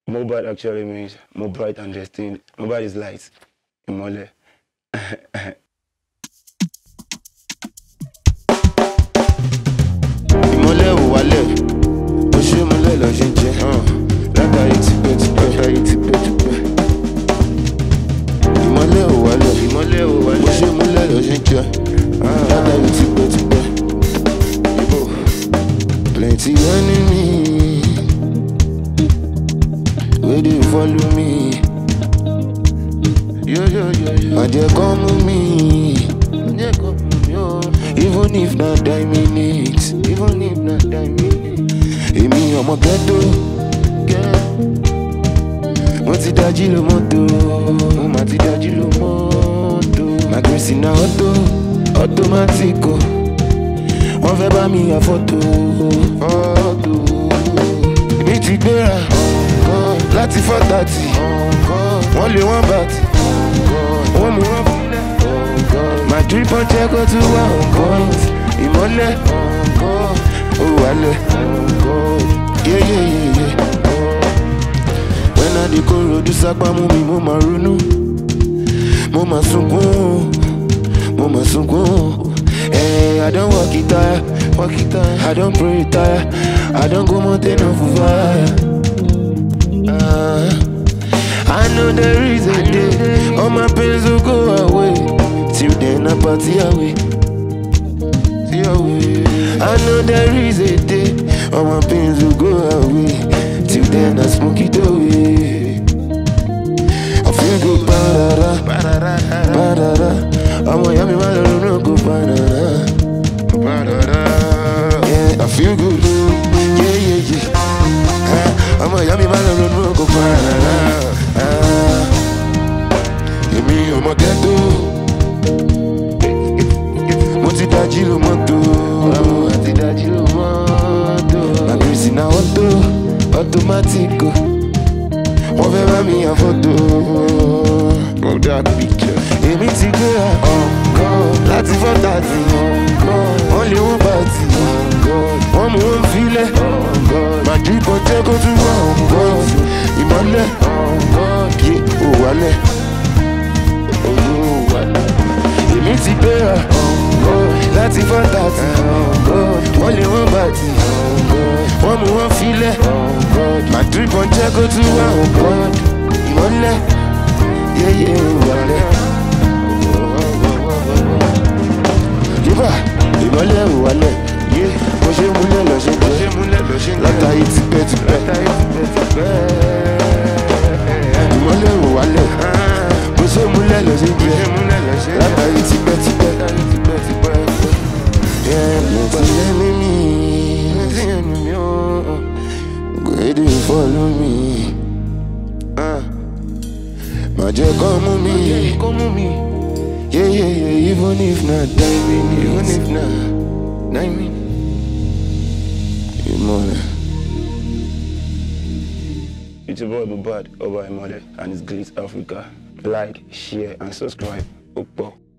Mobile actually means more bright and destined. Mobile is light. Ìmọ́lẹ̀. Ìmọ́lẹ̀ ò wálẹ̀, bó ṣe múlẹ̀ lọ ṣe jẹ́. Látàrí tipẹ́tipẹ́. Ìmọ́lẹ̀ ò wálẹ̀, bó ṣe múlẹ̀ lọ ṣe jẹ́. Látàrí tipẹ́tipẹ́. Plenty enemy wey dey follow me. And they come with me. Even if not die minutes. Èmi ọmọ ghetto. Mo ti dájí lo mọ́tò. My grace na automatic. Wọ́n fẹ́ bá mi ya fọ́tò. Èmi ti gbéra láti 4:30. Wọ́n lé wọ́n bàtì. Wọ́n mú wọn fúnlẹ̀. My drip on check go to one point. Ìmọ́lẹ̀ ó wálẹ̀. Yeah. When I dey kóró ojú sápá mú mi, mo máa ronú. Mo máa sunkún. I don't walk it tire. I don't pray tire. I don't go mountain of fire. I know there is a day all my pains will go away. Till then I party away. I know there is a day all my pains will go away. Till then I smoke it away. I feel good, ba-da-da. I'm a yummy man, I don't know, go ba-da-da. Yeah, I feel good, yeah. I'm a yummy man, I don't know, go ba-da-da. Èmi ọmọ ghetto. Mo ti dájí lo mọ́tò. My grace na automatic. Wọ́n fẹ́ bá mi ya fọ́tò. Èmi ti gbéra láti 4:30. Wọ́n lé wọ́n bàtì. Wọ́n mú wọn filẹ̀. My drip on check go to one point. Ìmọ́lẹ̀ ó wálẹ̀. Èmi ti gbéra láti 4:30. Wọ́n lé wọ́n bàtì. Wọ́n mú wọn filẹ̀. My drip on check go to one point. Ìmọ́lẹ̀ ó wálẹ̀. Ìmọ́lẹ̀ ò wálẹ̀. Bó ṣe múlẹ̀ lọ ṣe jẹ́. Látàrí tipẹ́tipẹ́. Ìmọ́lẹ̀ ò wálẹ̀. Bó ṣe múlẹ̀ lọ ṣe jẹ́. Látàrí tipẹ́tipẹ́. Plenty enemy wey dey follow me. Má jẹ́ kán mú mi. Yeah, even if not die me. Ìmọ́lẹ̀. It's your boy Mohbad, Oba Ìmọ́lẹ̀, and it's Glitz Africa. Like, share, and subscribe. Ó pọ̀.